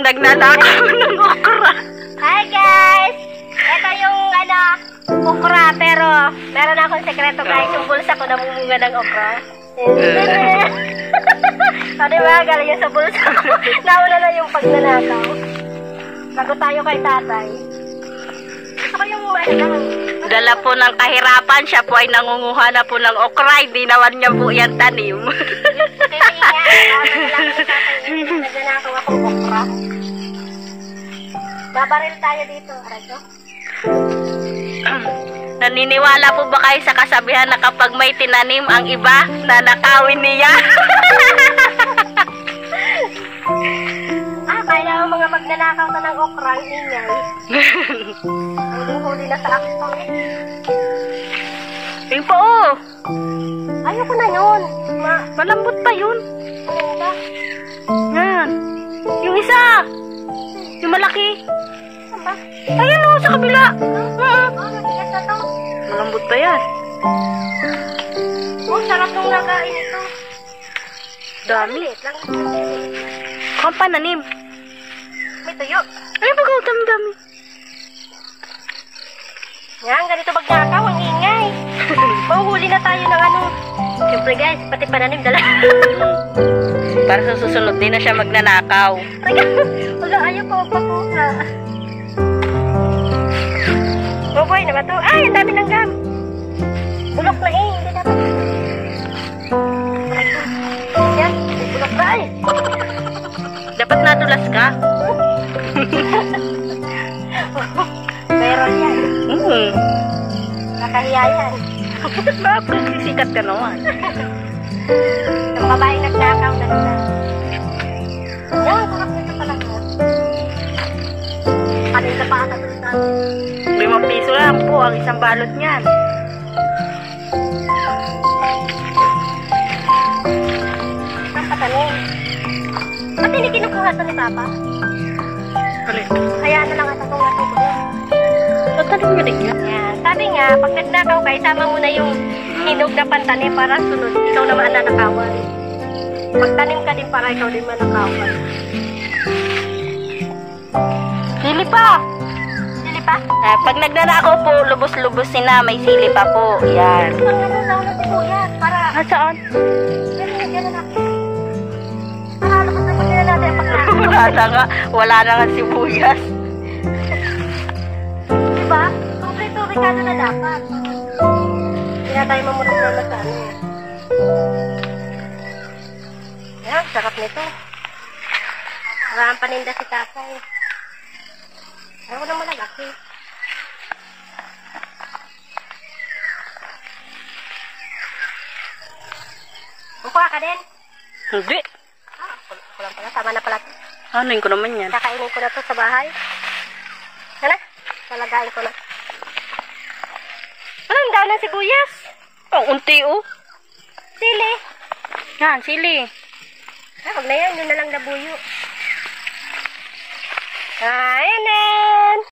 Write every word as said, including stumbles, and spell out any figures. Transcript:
nagnanakaw ng okra. Hi guys! Ito yung ano, okra, pero meron akong sekreto guys. Yung bulsa ko namumunga ng okra. O diba, galing yun sa bulsa ko. Nauna na yung pagnanakaw. Bago tayo kay tatay. Gusto ko yung mahilang. Dala po ng kahirapan, siya po ay nangunguha na po ng okra. Hindi naman niya po yan tanim. Kaya nga, nagalala ko ni tatay. Nagnanakaw akong okra. Babaril tayo dito, Radyo. Naniniwala po ba kayo sa kasabihan na kapag may tinanim ang iba, nanakawin niya? Ah, kaya ang mga magnanakaw na ng okra, ang ingay. Huling-huli na sa akto. Yung po, oh. Ayoko na yun. Ma Malambot pa yun. ano ba? Yan. Yung isa. Yung malaki. Ano ba? Ayun, oh, sa kabila. Ah, matigas na to. Malambot pa yan. Oh, sarap nung nakain ito. Dami. Liit lang. Kung pananim. May tuyo. Ay, baga, dami-dami. Yan, ganito magnakaw, ang ingay. Mahuhuli na tayo ng ano. Siyempre guys, pati pananim dala. Para sa susunod din na siya magnanakaw. Wala, ayaw pa magpakuha. Boboy naman to. Ay, ang dami ng gam. Bulok na eh, hindi dapat. Yan, bulok na eh. Dapat nadulas ka. Meron yan. Hmm. Nakahiya yan. Bakit sisikat ka naman? Ang babaeng nagnakaw na nila. Yan, sarap nito pala. Kanina pa ata doon sa Limang piso lang po ang isang balot niyan. ang patanin. Ba't hindi kinukuha ito ni Papa? Alin? Kaya na lang ata kung natutuwa. Tatanim mo din yan. Yan. Sabi nga, pag nagnakaw ka, isama mo na yung hinog na pantanim para sunod. Ikaw naman ang nanakawan. Magtanim ka din para ikaw din manakawan. Sili pa! Sili pa? Ah, pag nagnanakaw po, lubos-lubosin na. May sili pa po. Yan. Ang ano lang na sibuyas para... Ah, saan? Ganun, ganun natin. Para labas-labas nila natin ang pagkakas. Wala na nga. Wala na nga sibuyas. Diba? Kompleto Ricardo na dapat. Hindi na tayo mamurot na na sa ano. Yan, sarap nito. Marang paninda si tatay. Ayaw ko na malagaki. Bukuha ka din. Hindi. Ah, ako lang pala. Tama na pala. Anuin ko naman yan. Kakainin ko na to sa bahay. Hala, talagain ko na. Ano, ang daw ng sibuyas? Ang unti oh. Sili. Yan, sili. Ah, wag na yan. Yun na lang nabuyo. Ayan na.